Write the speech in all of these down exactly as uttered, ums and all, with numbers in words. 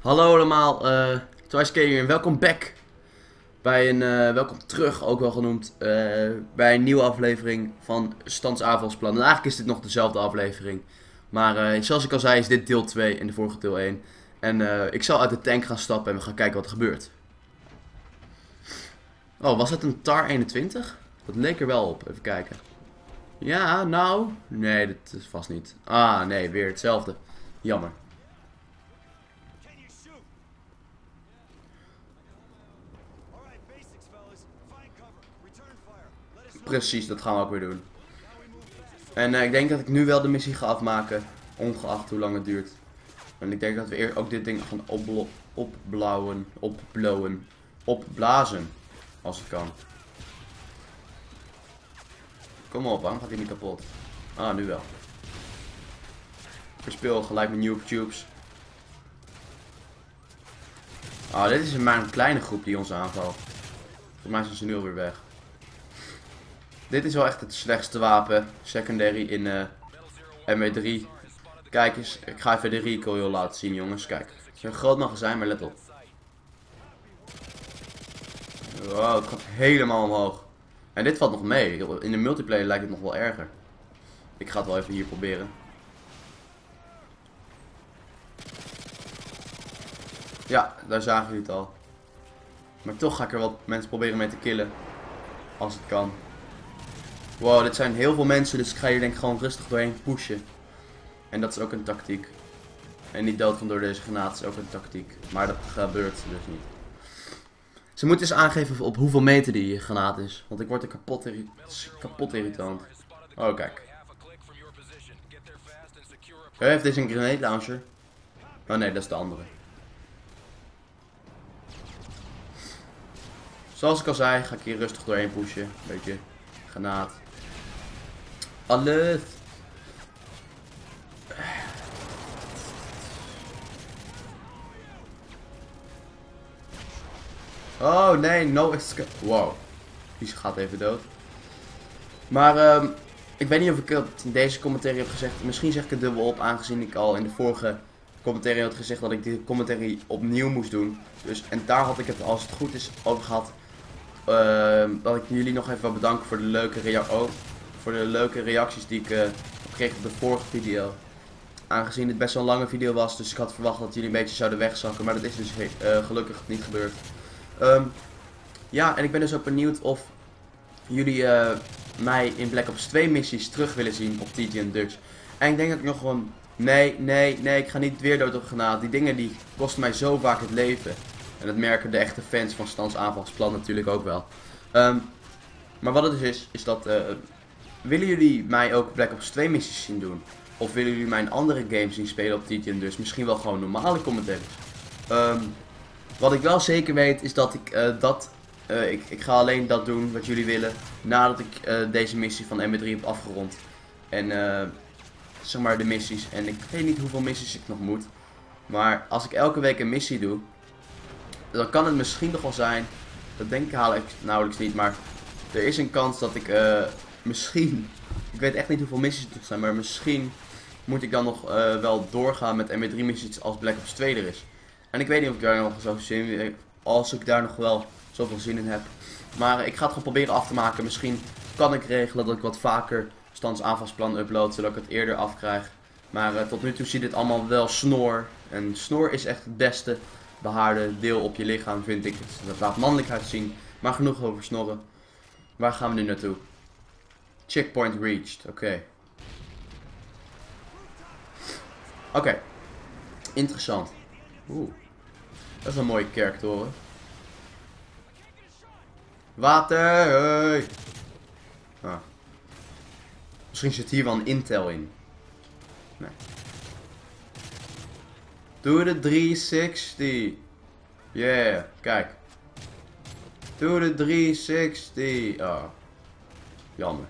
Hallo allemaal, uh, Twice K hier en welkom back bij een, uh, welkom terug ook wel genoemd, uh, bij een nieuwe aflevering van Stans Aanvalsplan. En eigenlijk is dit nog dezelfde aflevering, maar uh, zoals ik al zei is dit deel twee en de vorige deel één. En uh, ik zal uit de tank gaan stappen en we gaan kijken wat er gebeurt. Oh, was het een T A R eenentwintig? Dat leek er wel op, even kijken. Ja, nou, nee, dat is vast niet. Ah, nee, weer hetzelfde. Jammer. Precies, dat gaan we ook weer doen. En uh, ik denk dat ik nu wel de missie ga afmaken, ongeacht hoe lang het duurt. En ik denk dat we eerst ook dit ding gaan opblauwen, opblowen, opblazen, als het kan. Kom op, waarom gaat hij niet kapot? Ah, nu wel. Verspil gelijk met Nuke Tubes. Ah, dit is maar een kleine groep die ons aanvalt. Volgens mij zijn ze nu alweer weg. Dit is wel echt het slechtste wapen, secondary in uh, M W drie. Kijk eens, ik ga even de recoil laten zien jongens, kijk. Het is een groot magazijn, maar let op. Wow, het gaat helemaal omhoog. En dit valt nog mee, in de multiplayer lijkt het nog wel erger. Ik ga het wel even hier proberen. Ja, daar zagen jullie het al. Maar toch ga ik er wat mensen proberen mee te killen. Als het kan. Wow, dit zijn heel veel mensen, dus ik ga hier denk ik gewoon rustig doorheen pushen. En dat is ook een tactiek. En niet doodgaan door deze granaat is ook een tactiek. Maar dat gebeurt dus niet. Ze moeten eens aangeven op hoeveel meter die granaat is. Want ik word er kapot, irri kapot irritant. Oh, kijk. Heeft deze een grenade launcher? Oh nee, dat is de andere. Zoals ik al zei, ga ik hier rustig doorheen pushen. Beetje granaat. Alles. Oh nee, no escape. Wow. Die gaat even dood. Maar um, ik weet niet of ik het in deze commentary heb gezegd. Misschien zeg ik het dubbel op, aangezien ik al in de vorige commentary had gezegd dat ik die commentary opnieuw moest doen. Dus, en daar had ik het, als het goed is, over gehad. Uh, dat ik jullie nog even wil bedanken voor de leuke, rea oh, voor de leuke reacties die ik uh, heb gekregen op de vorige video. Aangezien het best wel een lange video was, dus ik had verwacht dat jullie een beetje zouden wegzakken. Maar dat is dus uh, gelukkig niet gebeurd. Um, ja, en ik ben dus ook benieuwd of jullie uh, mij in Black Ops twee missies terug willen zien op T G en Dutch. En ik denk dat ik nog gewoon... Nee, nee, nee, ik ga niet weer dood op granaat. Die dingen die kosten mij zo vaak het leven. En dat merken de echte fans van Stans Aanvalsplan natuurlijk ook wel. Um, maar wat het dus is, is dat... Uh, willen jullie mij ook Black Ops twee missies zien doen? Of willen jullie mij een andere game zien spelen op T G en Dutch? Misschien wel gewoon normale commentaries. Um, wat ik wel zeker weet is dat ik uh, dat... Uh, ik, ik ga alleen dat doen wat jullie willen. Nadat ik uh, deze missie van M W drie heb afgerond. En uh, zeg maar de missies. En ik weet niet hoeveel missies ik nog moet. Maar als ik elke week een missie doe. Dan kan het misschien nog wel zijn. Dat denk ik haal ik nauwelijks niet. Maar er is een kans dat ik uh, misschien... Ik weet echt niet hoeveel missies er zijn. Maar misschien moet ik dan nog uh, wel doorgaan met M W drie missies als Black Ops twee er is. En ik weet niet of ik daar nog zo zin in heb. Als ik daar nog wel zoveel zin in heb. Maar uh, ik ga het gewoon proberen af te maken. Misschien kan ik regelen dat ik wat vaker Stans Aanvalsplan upload. Zodat ik het eerder afkrijg. Maar uh, tot nu toe ziet dit allemaal wel snor. En snor is echt het beste behaarde deel op je lichaam, vind ik. Dat laat mannelijkheid zien. Maar genoeg over snorren. Waar gaan we nu naartoe? Checkpoint reached. Oké. Okay. Oké. Okay. Interessant. Oeh. Dat is een mooie kerktoren. Water! Hey. Ah. Misschien zit hier wel een intel in. Nee. Doe de driehonderdzestig. Yeah, kijk. Doe de driehonderdzestig. Oh. Jammer.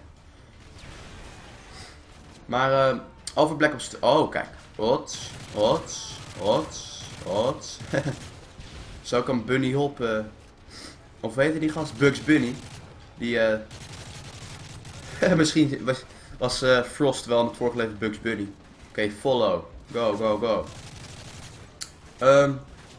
Maar uh, over Black Ops... Oh, kijk. Ots, ots, ots, ots. Zo kan Bunny Hop... Uh, of weet je die gast? Bugs Bunny. Die... Uh, misschien was, was uh, Frost wel in het vorige leven Bugs Bunny. Oké, okay, follow. Go, go, go. Um,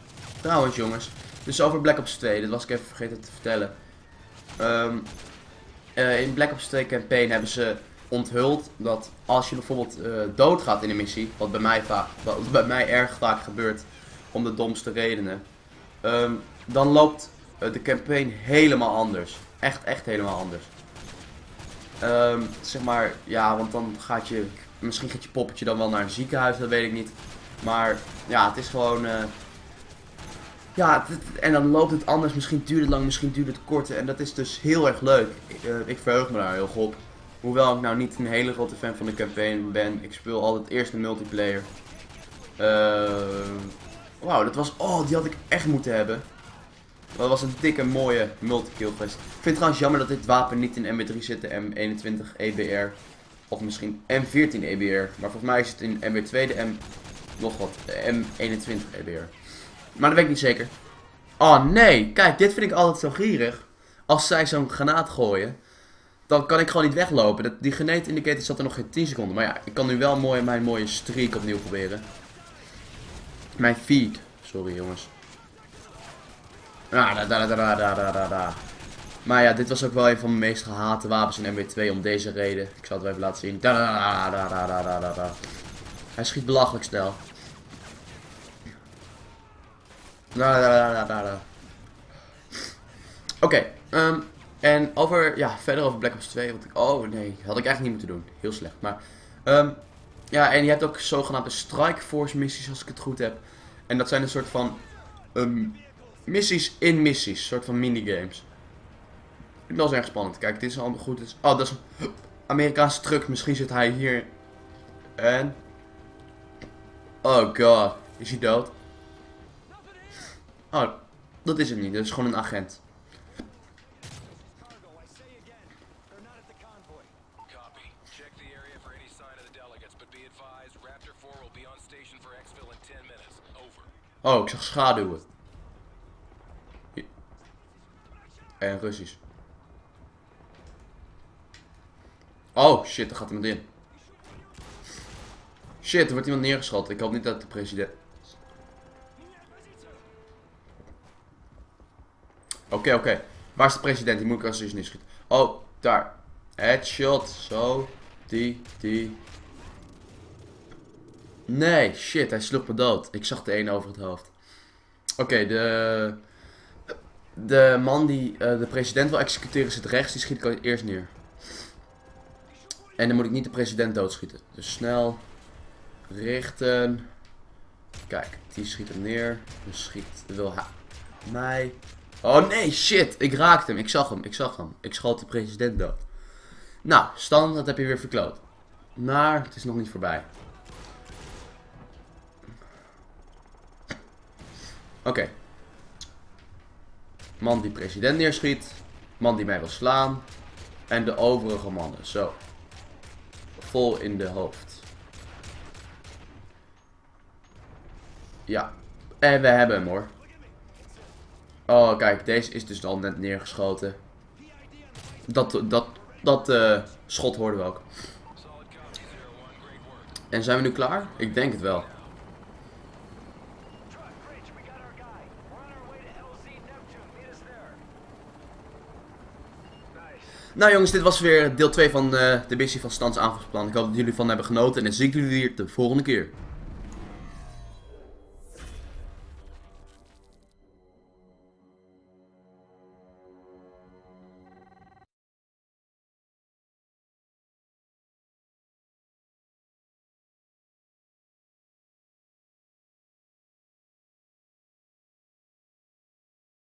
Trouwens jongens, dus over Black Ops twee, dat was ik even vergeten te vertellen. Um, uh, in Black Ops twee campaign hebben ze onthuld dat als je bijvoorbeeld uh, doodgaat in een missie, wat bij mij vaak, wat bij mij erg vaak gebeurt, om de domste redenen, um, dan loopt uh, de campaign helemaal anders. Echt, echt helemaal anders. Um, zeg maar, ja, want dan gaat je, misschien gaat je poppetje dan wel naar een ziekenhuis, dat weet ik niet. Maar ja, het is gewoon, uh, ja, het, en dan loopt het anders, misschien duurt het lang, misschien duurt het kort. En dat is dus heel erg leuk. Ik, uh, ik verheug me daar heel erg op. Hoewel ik nou niet een hele grote fan van de campaign ben. Ik speel altijd eerst de multiplayer. Uh, Wauw, dat was, oh, die had ik echt moeten hebben. Dat was een dikke mooie multikill geweest. Ik vind het trouwens jammer dat dit wapen niet in M B drie zit, de M eenentwintig E B R. Of misschien M veertien E B R. Maar volgens mij is het in M B twee de M... nog wat, de M eenentwintig E B R. Maar dat weet ik niet zeker. Oh nee, kijk, dit vind ik altijd zo gierig. Als zij zo'n granaat gooien, dan kan ik gewoon niet weglopen. Dat, die grenade indicator zat er nog geen tien seconden. Maar ja, ik kan nu wel mooi mijn mooie streak opnieuw proberen. Mijn feed. Sorry jongens. Ah, da, da, da, da, da, da, da. Maar ja, dit was ook wel een van mijn meest gehate wapens in M B twee om deze reden. Ik zal het wel even laten zien. Da, da, da, da, da, da, da, da. Hij schiet belachelijk snel. Da, da, da, da, da. Oké, okay, um, en over, ja, verder over Black Ops twee. Want ik, oh nee, had ik eigenlijk niet moeten doen. Heel slecht. Maar, um, ja, en je hebt ook zogenaamde Strike Force missies, als ik het goed heb. En dat zijn een soort van um, missies in missies, een soort van minigames. Ik ben wel erg spannend. Kijk, dit is allemaal goed. Is, oh, dat is een Amerikaanse truck. Misschien zit hij hier. En, oh god, is hij dood? Oh, dat is het niet. Dat is gewoon een agent. Oh, ik zag schaduwen. En Russisch. Oh, shit, daar gaat iemand in. Shit, er wordt iemand neergeschoten. Ik hoop niet dat de president... Oké, okay, oké. Okay. Waar is de president? Die moet ik als eerst niet schieten. Oh, daar. Headshot. Zo. Die, die. Nee, shit. Hij sloeg me dood. Ik zag de ene over het hoofd. Oké, okay, de... De man die uh, de president wil executeren zit rechts. Die schiet ik eerst neer. En dan moet ik niet de president doodschieten. Dus snel. Richten. Kijk, die schiet hem neer. Dus schiet... Wil hij... Mij... Oh nee, shit. Ik raakte hem. Ik zag hem. Ik zag hem. Ik schoot de president dood. Nou, Stan, dat heb je weer verkloot. Maar het is nog niet voorbij. Oké. Okay. Man die president neerschiet. Man die mij wil slaan. En de overige mannen. Zo. Vol in de hoofd. Ja. En we hebben hem hoor. Oh, kijk, deze is dus al net neergeschoten. Dat, dat, dat uh, schot hoorden we ook. En zijn we nu klaar? Ik denk het wel. Nou jongens, dit was weer deel twee van uh, de missie van Stans aanvalsplan. Ik hoop dat jullie van hebben genoten en dan zie ik jullie weer de volgende keer.